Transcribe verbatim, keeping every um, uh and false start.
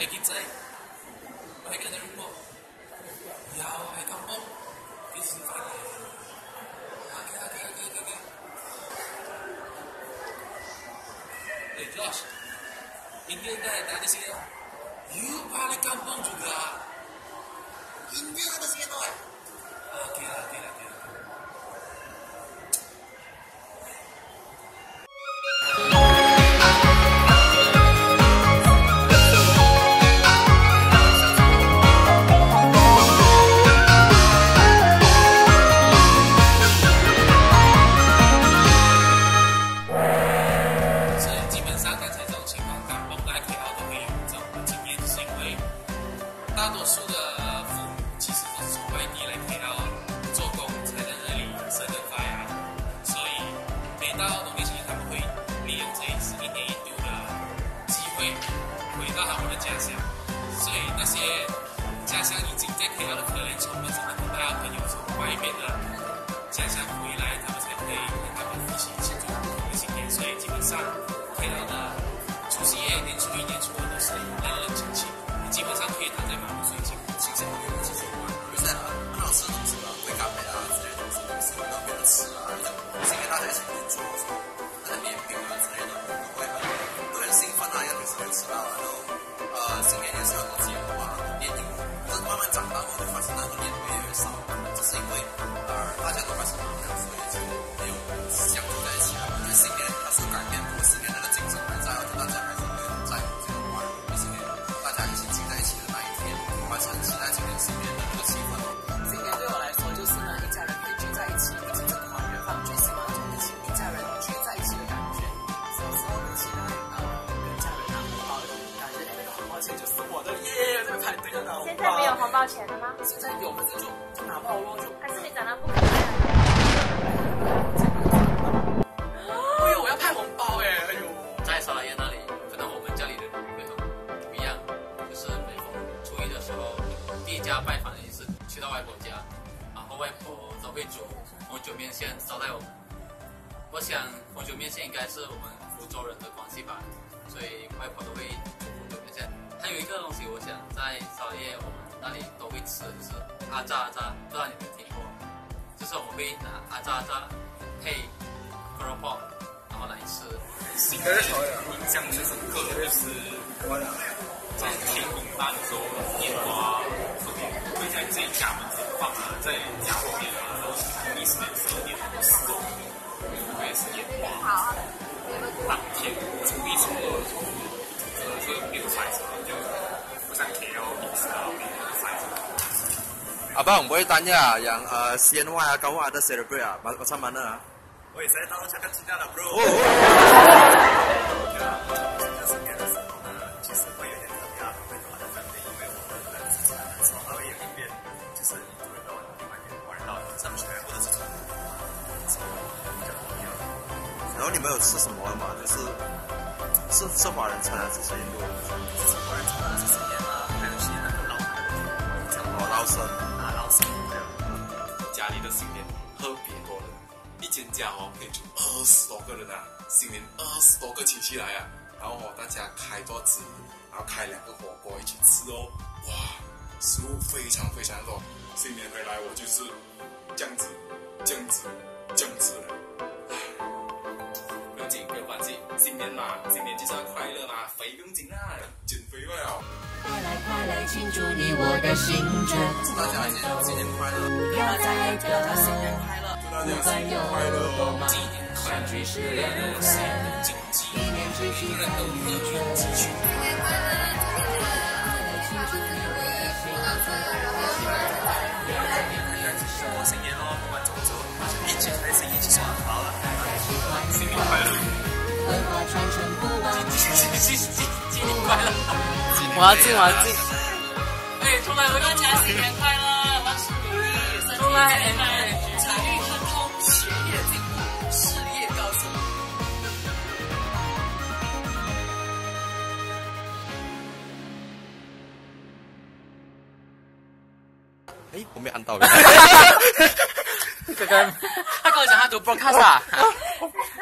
係結仔，我係跟住我，又係咁幫，幾時翻嚟 ？OK OK OK OK。哎 ，Josh， 明天帶大家先啊！又怕你kampung juga. Hindi ka na siya to eh. Okay lah, okay lah, okay lah. 现在没有红包钱了吗？ 现在有，可是就就拿不到咯，就还是你长得不可爱了？ 哎呦，我要派红包哎！哎呦， 在沙拉耶那里，可能我们家里的人会很不一样，就是每逢初一的时候，第一家拜访的意思，去到外婆家，然后外婆都会煮红酒面线招待我们。我想红酒面线应该是我们福州人的关系吧，所以外婆都会煮红酒面线。还有一个东西，我想在沙拉耶我们那里都会吃，就是阿扎阿扎，不知道你们听过？就是我们会拿阿扎阿扎配 k r o p o 然后来吃。 新的印象最深刻的就是在天公诞的时候，烟花会在自己家门口放啊，在家后面啊，然后一十点、十二点的时候，会是烟花。当天初一初二，真的是没有赛车，就不像 K L 平时啊，没有赛车。 Abang, boleh tanya yang uh, C N Y kau ada celebrate ah? Macam mana ah? Oi, saya tahu cakap Cina lah, bro. Oh, oh. 这四年的时候呢，其实会有点特别啊，会多的分别，因为我们人是从南从还会有一边，就是印度人到另外一边，华人到上全部都是从从比较不一样。 然后你们有吃什么吗？就是是是华人餐还是印度人？ 是华人餐，是新年啊，还有些那个老哦，捞生啊，老生对。 家里的新年特别多人，一间家哦可以住二十多个人啊，新年二十多个亲戚来啊，然后哦大家开桌子，然后开两个火锅一起吃哦，哇，食物非常非常多。新年回来我就是这样子，这样子，这样子了。不用紧，不用关心，新年嘛，新年就是要快乐嘛，肥不用紧啦，减肥了。 快来快来庆祝你我的新春， 祝大家新年快乐！ 不要再等， 新年快乐！ 祝大家新年快乐！ 今年相聚是人的新经济，一年之计人都和群集群。新年快乐！ 庆祝你我的新春， 过新年咯，不管怎么做，一起开心，一起耍好了。 新年快乐！ 文化传承不忘。 新新新新年快乐！ 我要进，我要进。 哎，出来，大家新年快乐，万事如意，身体健康，财运亨通，学业进步，事业高升。 哎，我没按到。 刚刚他跟我讲他读 broadcast 啊。